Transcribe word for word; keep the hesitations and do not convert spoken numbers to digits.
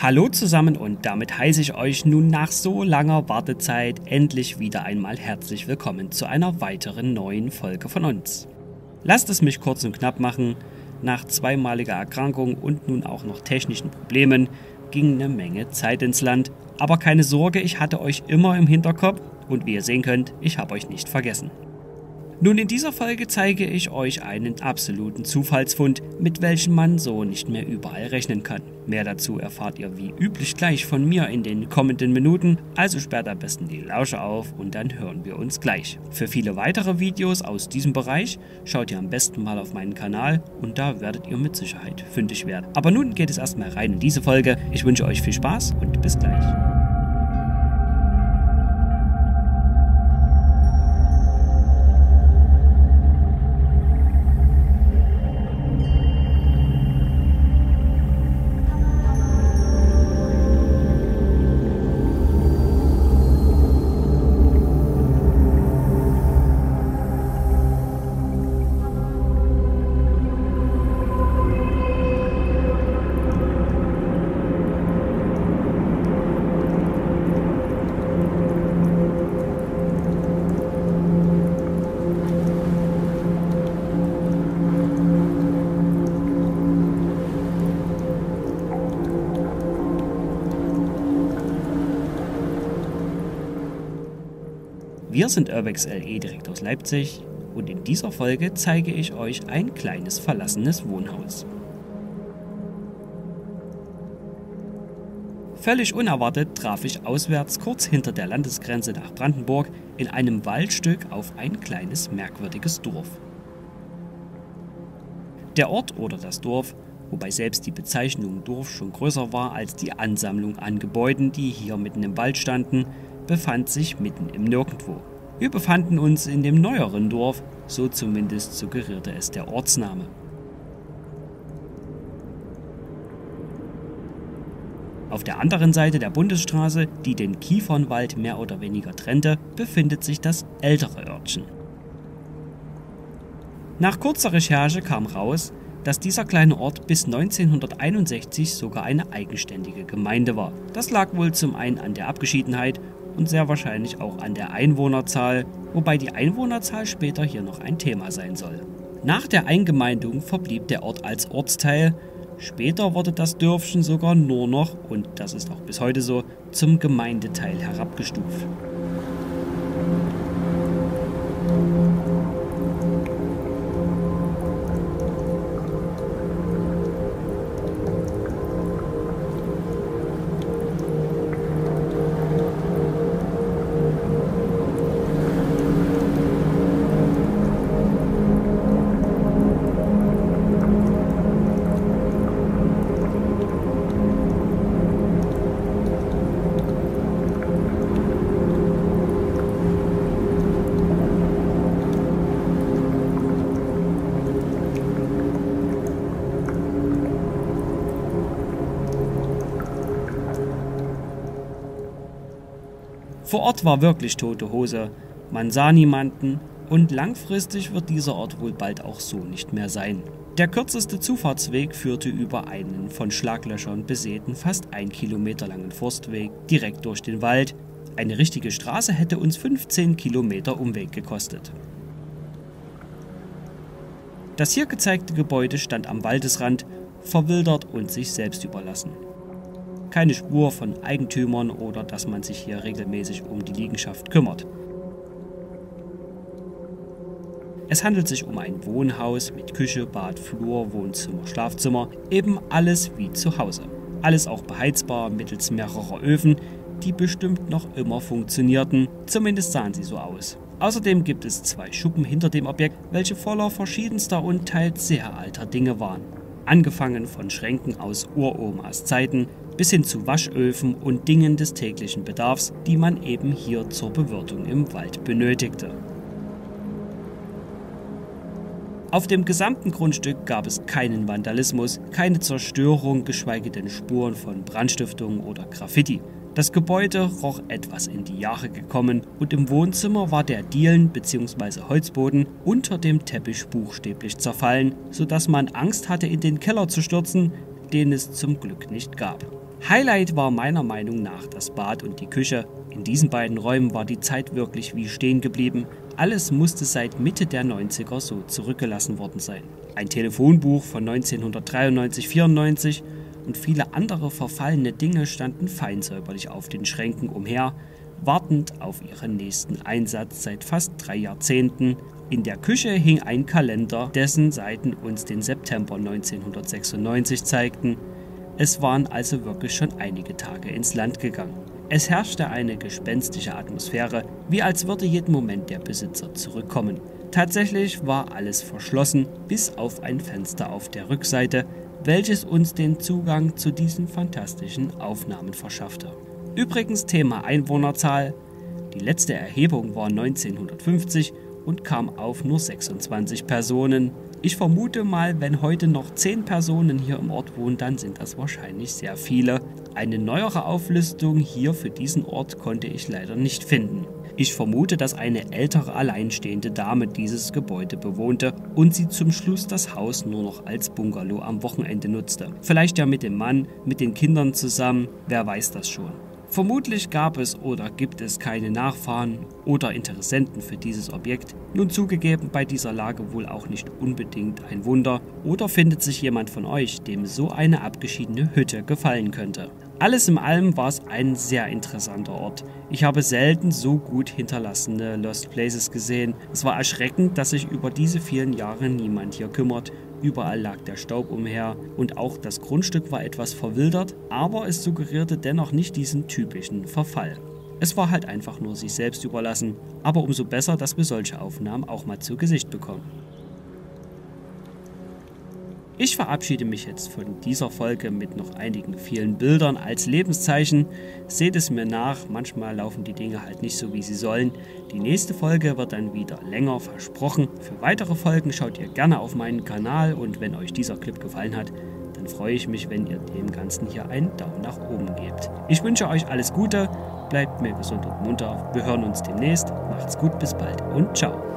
Hallo zusammen und damit heiße ich euch nun nach so langer Wartezeit endlich wieder einmal herzlich willkommen zu einer weiteren neuen Folge von uns. Lasst es mich kurz und knapp machen, nach zweimaliger Erkrankung und nun auch noch technischen Problemen ging eine Menge Zeit ins Land, aber keine Sorge, ich hatte euch immer im Hinterkopf und wie ihr sehen könnt, ich habe euch nicht vergessen. Nun, in dieser Folge zeige ich euch einen absoluten Zufallsfund, mit welchem man so nicht mehr überall rechnen kann. Mehr dazu erfahrt ihr wie üblich gleich von mir in den kommenden Minuten, also sperrt am besten die Lauscher auf und dann hören wir uns gleich. Für viele weitere Videos aus diesem Bereich schaut ihr am besten mal auf meinen Kanal und da werdet ihr mit Sicherheit fündig werden. Aber nun geht es erstmal rein in diese Folge. Ich wünsche euch viel Spaß und bis gleich. Wir sind Urbex L E direkt aus Leipzig und in dieser Folge zeige ich euch ein kleines verlassenes Wohnhaus. Völlig unerwartet traf ich auswärts kurz hinter der Landesgrenze nach Brandenburg in einem Waldstück auf ein kleines merkwürdiges Dorf. Der Ort oder das Dorf, wobei selbst die Bezeichnung Dorf schon größer war als die Ansammlung an Gebäuden, die hier mitten im Wald standen, befand sich mitten im Nirgendwo. Wir befanden uns in dem neueren Dorf, so zumindest suggerierte es der Ortsname. Auf der anderen Seite der Bundesstraße, die den Kiefernwald mehr oder weniger trennte, befindet sich das ältere Örtchen. Nach kurzer Recherche kam raus, dass dieser kleine Ort bis neunzehnhunderteinundsechzig sogar eine eigenständige Gemeinde war. Das lag wohl zum einen an der Abgeschiedenheit und sehr wahrscheinlich auch an der Einwohnerzahl, wobei die Einwohnerzahl später hier noch ein Thema sein soll. Nach der Eingemeindung verblieb der Ort als Ortsteil, später wurde das Dörfchen sogar nur noch, und das ist auch bis heute so, zum Gemeindeteil herabgestuft. Vor Ort war wirklich tote Hose, man sah niemanden und langfristig wird dieser Ort wohl bald auch so nicht mehr sein. Der kürzeste Zufahrtsweg führte über einen von Schlaglöchern besäten fast ein Kilometer langen Forstweg direkt durch den Wald. Eine richtige Straße hätte uns fünfzehn Kilometer Umweg gekostet. Das hier gezeigte Gebäude stand am Waldesrand, verwildert und sich selbst überlassen. Keine Spur von Eigentümern oder dass man sich hier regelmäßig um die Liegenschaft kümmert. Es handelt sich um ein Wohnhaus mit Küche, Bad, Flur, Wohnzimmer, Schlafzimmer, eben alles wie zu Hause. Alles auch beheizbar mittels mehrerer Öfen, die bestimmt noch immer funktionierten, zumindest sahen sie so aus. Außerdem gibt es zwei Schuppen hinter dem Objekt, welche voller verschiedenster und teils sehr alter Dinge waren. Angefangen von Schränken aus Uromas Zeiten bis hin zu Waschöfen und Dingen des täglichen Bedarfs, die man eben hier zur Bewirtung im Wald benötigte. Auf dem gesamten Grundstück gab es keinen Vandalismus, keine Zerstörung, geschweige denn Spuren von Brandstiftung oder Graffiti. Das Gebäude roch etwas in die Jahre gekommen und im Wohnzimmer war der Dielen- bzw. Holzboden unter dem Teppich buchstäblich zerfallen, sodass man Angst hatte, in den Keller zu stürzen, den es zum Glück nicht gab. Highlight war meiner Meinung nach das Bad und die Küche. In diesen beiden Räumen war die Zeit wirklich wie stehen geblieben. Alles musste seit Mitte der neunziger so zurückgelassen worden sein. Ein Telefonbuch von neunzehnhundertdreiundneunzig vierundneunzig und viele andere verfallene Dinge standen feinsäuberlich auf den Schränken umher, wartend auf ihren nächsten Einsatz seit fast drei Jahrzehnten. In der Küche hing ein Kalender, dessen Seiten uns den September neunzehnhundertsechsundneunzig zeigten. Es waren also wirklich schon einige Tage ins Land gegangen. Es herrschte eine gespenstische Atmosphäre, wie als würde jeden Moment der Besitzer zurückkommen. Tatsächlich war alles verschlossen, bis auf ein Fenster auf der Rückseite, welches uns den Zugang zu diesen fantastischen Aufnahmen verschaffte. Übrigens Thema Einwohnerzahl. Die letzte Erhebung war neunzehnhundertfünfzig und kam auf nur sechsundzwanzig Personen. Ich vermute mal, wenn heute noch zehn Personen hier im Ort wohnen, dann sind das wahrscheinlich sehr viele. Eine neuere Auflistung hier für diesen Ort konnte ich leider nicht finden. Ich vermute, dass eine ältere alleinstehende Dame dieses Gebäude bewohnte und sie zum Schluss das Haus nur noch als Bungalow am Wochenende nutzte. Vielleicht ja mit dem Mann, mit den Kindern zusammen, wer weiß das schon. Vermutlich gab es oder gibt es keine Nachfahren oder Interessenten für dieses Objekt. Nun zugegeben, bei dieser Lage wohl auch nicht unbedingt ein Wunder. Oder findet sich jemand von euch, dem so eine abgeschiedene Hütte gefallen könnte? Alles in allem war es ein sehr interessanter Ort. Ich habe selten so gut hinterlassene Lost Places gesehen. Es war erschreckend, dass sich über diese vielen Jahre niemand hier kümmert. Überall lag der Staub umher und auch das Grundstück war etwas verwildert, aber es suggerierte dennoch nicht diesen typischen Verfall. Es war halt einfach nur sich selbst überlassen, aber umso besser, dass wir solche Aufnahmen auch mal zu Gesicht bekommen. Ich verabschiede mich jetzt von dieser Folge mit noch einigen vielen Bildern als Lebenszeichen. Seht es mir nach, manchmal laufen die Dinge halt nicht so, wie sie sollen. Die nächste Folge wird dann wieder länger, versprochen. Für weitere Folgen schaut ihr gerne auf meinen Kanal und wenn euch dieser Clip gefallen hat, dann freue ich mich, wenn ihr dem Ganzen hier einen Daumen nach oben gebt. Ich wünsche euch alles Gute, bleibt mir gesund und munter. Wir hören uns demnächst. Macht's gut, bis bald und ciao.